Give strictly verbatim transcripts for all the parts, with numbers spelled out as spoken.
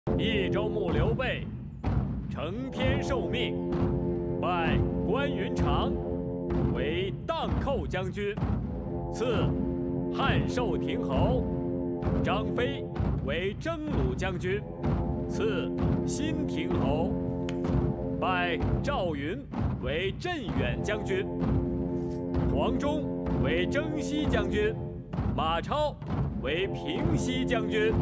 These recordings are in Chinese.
益州牧刘备承天受命，拜关云长为荡寇将军，赐汉寿亭侯；张飞为征虏将军，赐新亭侯；拜赵云为镇远将军，黄忠为征西将军，马超为平西将军。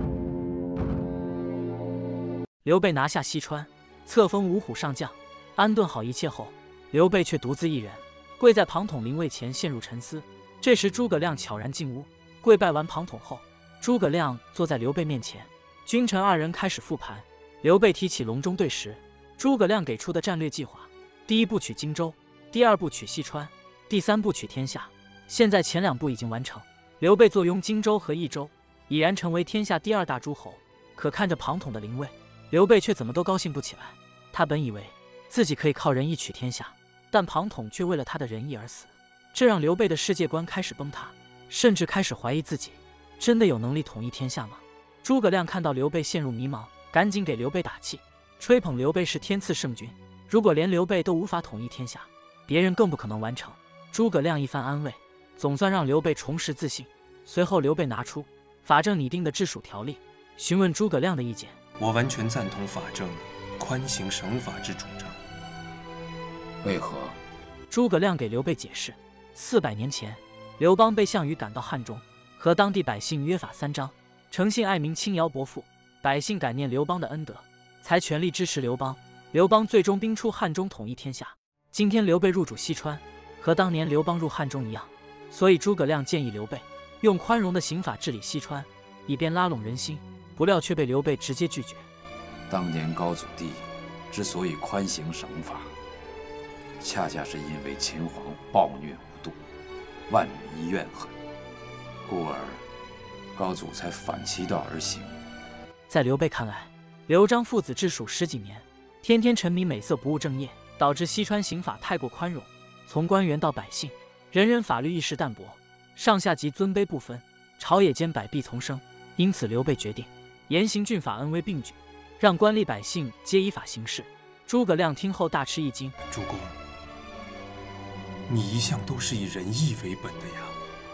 刘备拿下西川，册封五虎上将，安顿好一切后，刘备却独自一人跪在庞统灵位前，陷入沉思。这时，诸葛亮悄然进屋，跪拜完庞统后，诸葛亮坐在刘备面前，君臣二人开始复盘。刘备提起隆中对时，诸葛亮给出的战略计划：第一步取荆州，第二步取西川，第三步取天下。现在前两步已经完成，刘备坐拥荆州和益州，已然成为天下第二大诸侯。可看着庞统的灵位，刘备却怎么都高兴不起来。他本以为自己可以靠仁义取天下，但庞统却为了他的仁义而死，这让刘备的世界观开始崩塌，甚至开始怀疑自己真的有能力统一天下吗？诸葛亮看到刘备陷入迷茫，赶紧给刘备打气，吹捧刘备是天赐圣君，如果连刘备都无法统一天下，别人更不可能完成。诸葛亮一番安慰，总算让刘备重拾自信。随后，刘备拿出法正拟定的治蜀条例，询问诸葛亮的意见。 我完全赞同法正宽刑省法之主张。 为何？ 诸葛亮给刘备解释：四百年前，刘邦被项羽赶到汉中，和当地百姓约法三章，诚信爱民，轻徭薄赋。百姓感念刘邦的恩德，才全力支持刘邦。刘邦最终兵出汉中，统一天下。今天刘备入主西川，和当年刘邦入汉中一样，所以诸葛亮建议刘备用宽容的刑法治理西川，以便拉拢人心。不料却被刘备直接拒绝。 当年高祖帝之所以宽刑省法，恰恰是因为秦皇暴虐无度，万民怨恨，故而高祖才反其道而行。 在刘备看来，刘璋父子治蜀十几年，天天沉迷美色不务正业，导致西川刑法太过宽容，从官员到百姓，人人法律意识淡薄，上下级尊卑不分，朝野间百弊丛生。因此刘备决定严刑峻法，恩威并举，让官吏百姓皆依法行事。诸葛亮听后大吃一惊： 主公，你一向都是以仁义为本的呀。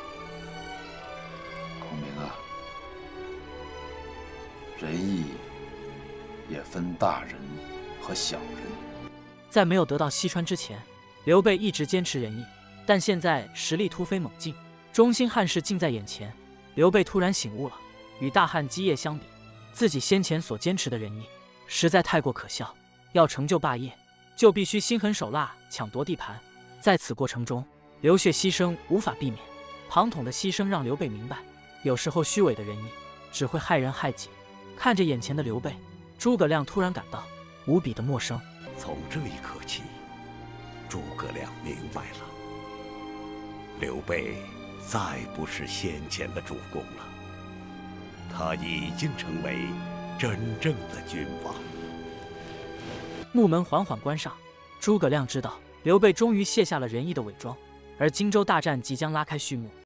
孔明啊，仁义也分大人和小人。 在没有得到西川之前，刘备一直坚持仁义，但现在实力突飞猛进，中兴汉室近在眼前，刘备突然醒悟了，与大汉基业相比，自己先前所坚持的仁义实在太过可笑。要成就霸业，就必须心狠手辣，抢夺地盘。在此过程中，流血牺牲无法避免。庞统的牺牲让刘备明白，有时候虚伪的仁义只会害人害己。看着眼前的刘备，诸葛亮突然感到无比的陌生。 从这一刻起，诸葛亮明白了，刘备再不是先前的主公了，他已经成为真正的君王。 木门缓缓关上，诸葛亮知道刘备终于卸下了仁义的伪装，而荆州大战即将拉开序幕。